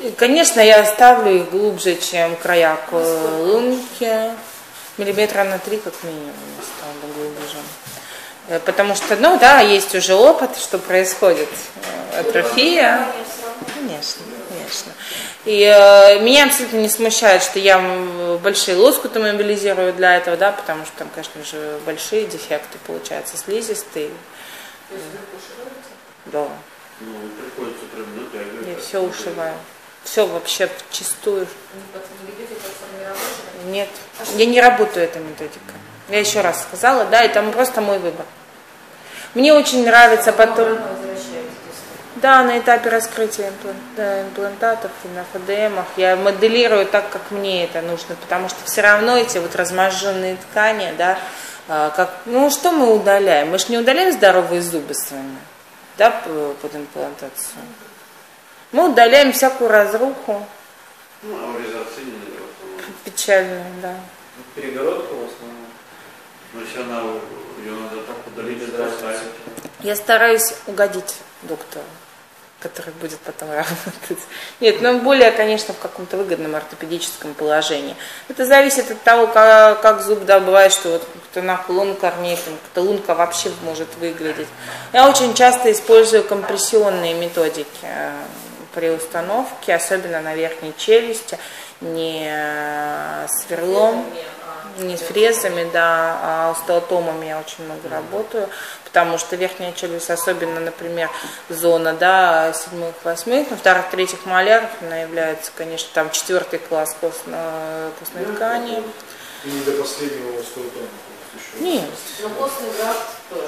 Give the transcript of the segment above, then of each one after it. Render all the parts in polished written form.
И, конечно, я ставлю их глубже, чем края колонки. Миллиметра на 3 как минимум я ставлю глубже. Потому что, ну да, есть уже опыт, что происходит атрофия. Конечно, конечно. И меня абсолютно не смущает, что я большие лоскуты мобилизирую для этого, да, потому что там, конечно же, большие дефекты получаются, слизистые. Да. Ну, приходится прям натягивать. Я все ушиваю. Все вообще чистую. Нет, я не работаю этой методикой. Я еще раз сказала, да, это просто мой выбор. Мне очень нравится потом... Да, на этапе раскрытия имплантатов и на ФДМах я моделирую так, как мне это нужно, потому что все равно эти вот разможженные ткани, да, как, ну что мы удаляем? Мы же не удаляем здоровые зубы с вами, да, под имплантацию. Мы удаляем всякую разруху. Ну, а урезаться не надо. Печальную, да. Перегородка в основном. Но если она, ее надо так удалить, оставить. Я стараюсь угодить доктору, который будет потом работать. Нет, но более, конечно, в каком-то выгодном ортопедическом положении. Это зависит от того, как зуб, да, бывает, что вот как-то наклон корней, как-то лунка вообще может выглядеть. Я очень часто использую компрессионные методики при установке, особенно на верхней челюсти, не сверлом, не фрезами, да, а остеотомами я очень много работаю, потому что верхняя челюсть, особенно, например, зона, да, 7-8, на 2-3 маляров, она является, конечно, там 4 класс костной ткани. И не до последнего остеотома? Нет. Но костный графт тоже.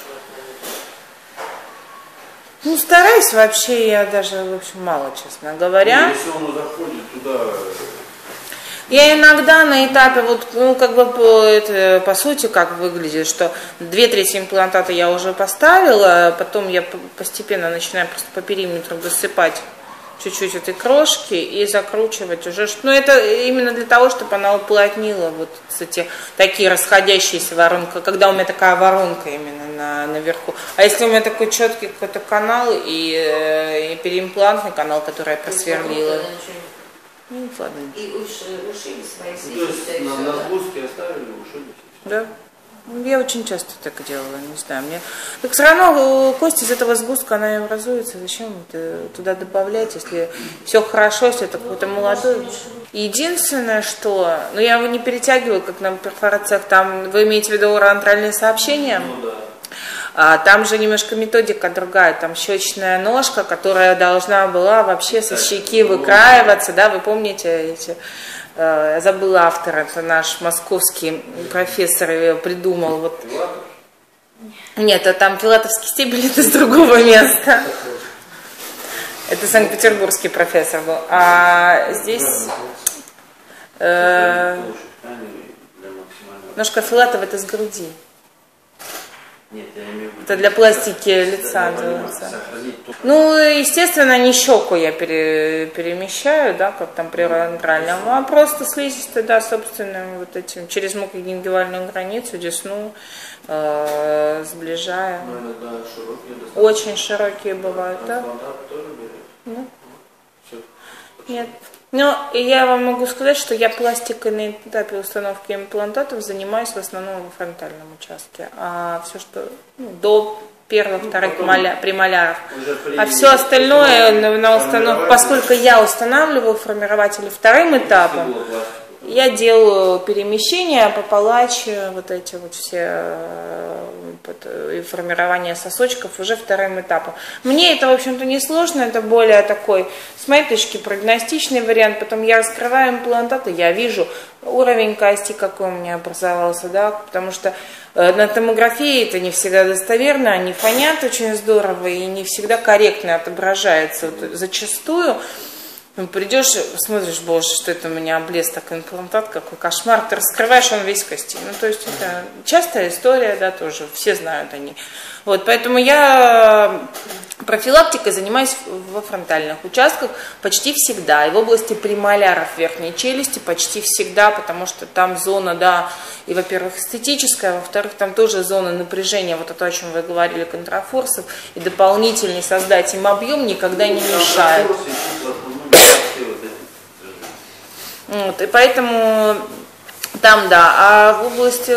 Ну, стараюсь вообще, я даже, в общем, мало, честно говоря. Ну, если он заходит туда... Я иногда на этапе, вот, ну, как бы, это, по сути, как выглядит, что 2/3 имплантата я уже поставила, потом я постепенно начинаю просто по периметру досыпать чуть-чуть этой крошки и закручивать уже. Ну, это именно для того, чтобы она уплотнила вот эти такие расходящиеся воронки, когда у меня такая воронка именно наверху. А если у меня такой четкий какой-то канал и переимплантный канал, который я просверлила. Ну, ладно. И ушили свои Ну, то есть на сгустке оставили, ушили. Да. Я очень часто так делала, не знаю. Мне... Так все равно кость из этого сгустка, она и образуется. Зачем это туда добавлять, если все хорошо, если это какой-то молодой. Единственное, что... Ну, я его не перетягиваю, как на перфорациях. Там, вы имеете в виду уроантральные сообщения? Ну, да. Там же немножко методика другая, там щечная ножка, которая должна была вообще со щеки выкраиваться, да, вы помните эти, я забыла автора, это наш московский профессор ее придумал. Вот. Нет, а там филатовский стебель, это с другого места. Это санкт-петербургский профессор был. А здесь ножка Филатова это с груди. Нет, я имею в виду... Это для пластики лица делается. Ну, естественно, не щеку я перемещаю, да, как там при уроантральном, а просто слизистой, да, собственным вот этим, через мукогенгивальную границу, десну сближаю. Но иногда широкие, достаточно. Очень широкие бывают, да? Тоже берет? Да. Все. Нет. Но я вам могу сказать, что я пластикой на этапе установки имплантатов занимаюсь в основном во фронтальном участке. А все, что до первых-вторых премоляров. А все остальное на установку, поскольку я устанавливаю формирователи вторым этапом, я делаю перемещения по палаче, вот эти вот все и формирование сосочков уже вторым этапом. Мне это, в общем-то, не сложно, это более такой, с моей точки, прогностичный вариант. Потом я раскрываю имплантаты, я вижу уровень кости, какой у меня образовался, да, потому что на томографии это не всегда достоверно, они фонят очень здорово и не всегда корректно отображается. Вот, зачастую придешь, смотришь, боже, что это у меня облез так имплантат, какой кошмар, ты раскрываешь, он весь кости. Ну, то есть это частая история, да, тоже, все знают они. Вот, поэтому я профилактикой занимаюсь во фронтальных участках почти всегда, и в области премоляров верхней челюсти почти всегда, потому что там зона, да, и, во-первых, эстетическая, во-вторых, там тоже зона напряжения, вот это, о чем вы говорили, контрафорсов, и дополнительный создать им объем никогда не мешает. Вот, и поэтому там, да, а в области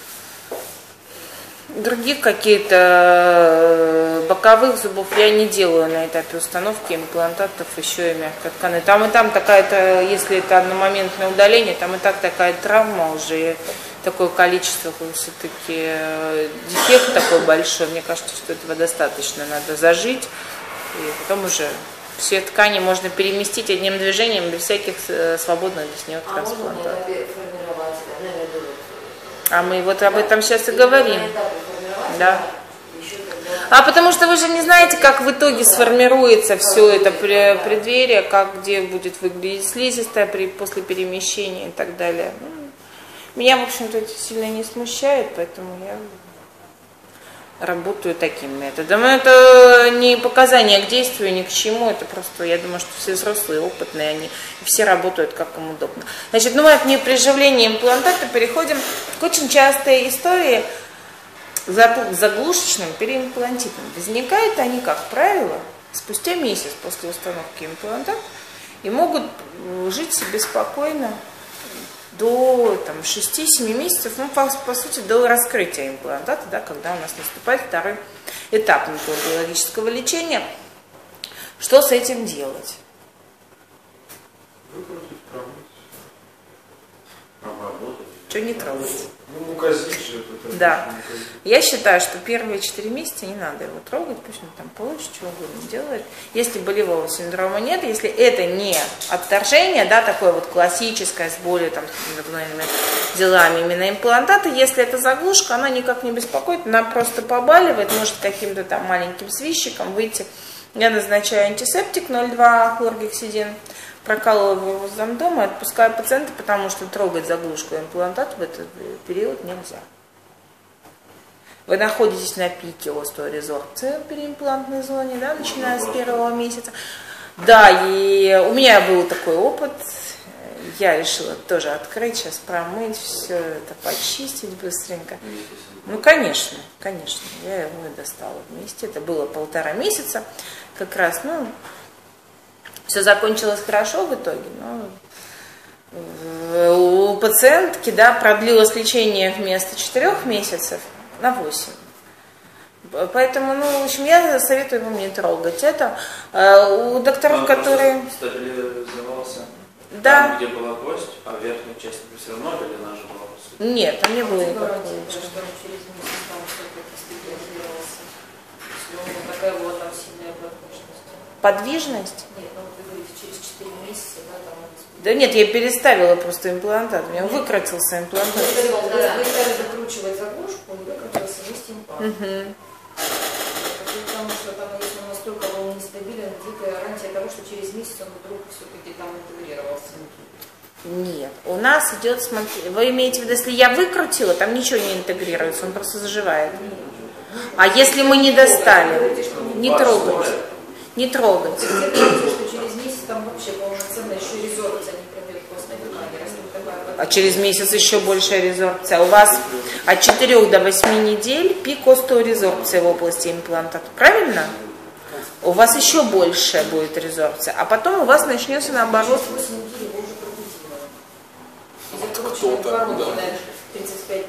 других каких-то боковых зубов я не делаю на этапе установки имплантатов еще и мягкой ткани. Там и там такая-то, если это одномоментное удаление, там и так такая травма уже, такое количество, все-таки дефект такой большой. Мне кажется, что этого достаточно, надо зажить, и потом уже все ткани можно переместить одним движением без всяких свободных без нее трансплантаций. А мы вот об этом сейчас и говорим. Да. А потому что вы же не знаете, как в итоге сформируется все это преддверие, как где будет выглядеть слизистая после перемещения и так далее. Меня, в общем-то, это сильно не смущает, поэтому я работаю таким методом. Это не показание к действию, ни к чему, это просто, я думаю, что все взрослые, опытные, они все работают как им удобно. Значит, ну мы от неприживления имплантата переходим к очень частой истории заглушечным переимплантитом. Возникают они, как правило, спустя месяц после установки имплантата и могут жить себе спокойно до 6-7 месяцев, ну, по сути, до раскрытия имплантата, да, когда у нас наступает второй этап методологического лечения. Что с этим делать? Что не трогать? Ну, указить же. Да. Я считаю, что первые 4 месяца не надо его трогать, пусть он там получит, чего угодно делает. Если болевого синдрома нет, если это не отторжение, да, такое вот классическое, с болью, там, с гормональными делами именно имплантата, если это заглушка, она никак не беспокоит, она просто побаливает, может каким-то там маленьким свищиком выйти. Я назначаю антисептик 0,2 хлоргексидин, прокалываю его в замдома и отпускаю пациента, потому что трогать заглушку имплантата в этот период нельзя. Вы находитесь на пике остеорезорбции в переимплантной зоне, да, начиная с 1-го месяца. Да, и у меня был такой опыт. Я решила тоже открыть, сейчас промыть, все это почистить быстренько. Ну, конечно, я его и достала вместе. Это было 1,5 месяца. Как раз, ну, все закончилось хорошо в итоге, но у пациентки, да, продлилось лечение вместо 4 месяцев на 8. Поэтому, ну, в общем, я советую вам не трогать это. У докторов, которые... Стабилизировался да. Там, где была кость, а верхняя часть все равно или она же была? Нет, там не было никакой. Подвижность? Нет, ну вы говорите, через 4 месяца, да, там... Да нет, я переставила просто имплантат, у меня выкрутился имплантат. Вы стали закручивать заглушку, и выкрутился вместе имплант. Потому что там, если он настолько был нестабилен, дикая гарантия того, что через месяц он вдруг все-таки там интегрировался. Нет, у нас идет, смотрите, вы имеете в виду, если я выкрутила, там ничего не интегрируется, он просто заживает. А если мы не достали, не трогать. Не трогать. Что через месяц там вообще полноценно еще резорбция не пройдет костной ткани. А через месяц еще большая резорбция. У вас от 4 до 8 недель пик остеорезорбции в области имплантата. Правильно? У вас еще большая будет резорбция. А потом у вас начнется наоборот. 8 недель его уже закрутили. Закручиваем коронки, наверное, 35-50.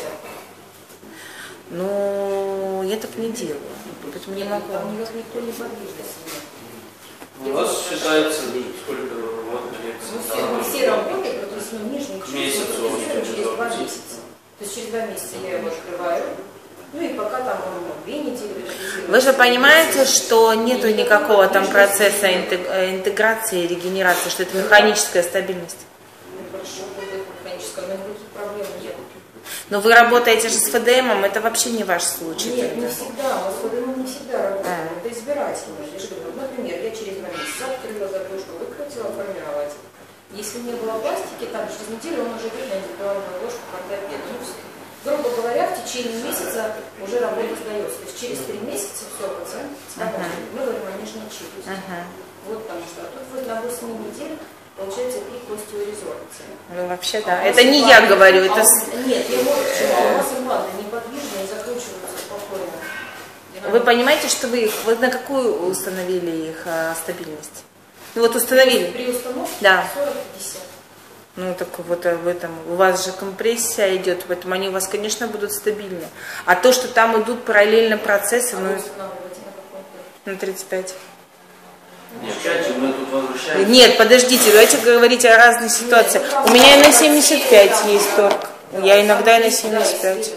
Ну, я так не делаю. Поэтому не могу. Там никто не подвижность. У вас считается, сколько работ все работы, то есть нижний месяц через 2 месяца. То есть через 2 месяца я его открываю. Ну и пока там 2 недели. Вы же понимаете, что нету никакого там процесса интеграции, регенерации, что это механическая стабильность. Хорошо, будет механическая, но никаких проблем нет. Но вы работаете же с ФДМом, это вообще не ваш случай. Нет, не всегда. У нас ФДМ не всегда работает. Это избирательно. Например, я через 2 месяца открыла заглушку, выкрутила, формировать. Если не было пластики, там через неделю он уже идет на индивидуальную ложку к ортопеду. Ну, грубо говоря, в течение месяца уже работа сдается. То есть через 3 месяца все, пациент мы говорим о нижней челюсти. Вот потому что тут вот на 8 недель получается пик остеорезорбции. Ну вообще да. Это не я говорю, это... Нет, я вот почему. У вас импланты неподвижные и закручиваются спокойно. Вы понимаете, что вы на какую установили их стабильность? Ну вот установили. При установке да. 40-50. Ну, так вот об этом. У вас же компрессия идет, поэтому они у вас, конечно, будут стабильны. А то, что там идут параллельно процессы, ну, на 35. Нет, опять же, мы тут возвращаемся. Нет, подождите, давайте говорить о разных ситуациях. У меня и на 75 есть торг. Я иногда и на 75.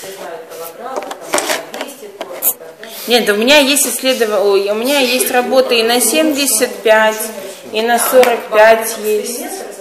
Нет, у меня есть исследование, у меня есть работы и на 75, и на 45 есть.